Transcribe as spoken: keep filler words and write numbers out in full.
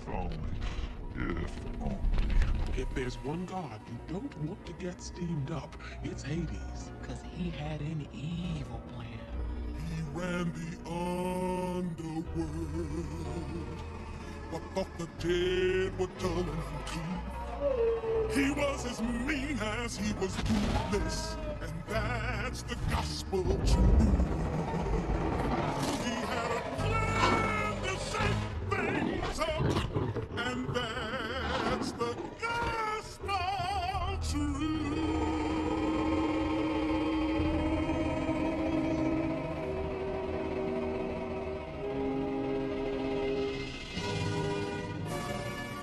only. If only. If there's one god you don't want to get steamed up, it's Hades. Cause he had an evil plan. He ran the underworld, but thought the dead were dull and uncouth. He was as mean as he was ruthless, and that's the gospel truth.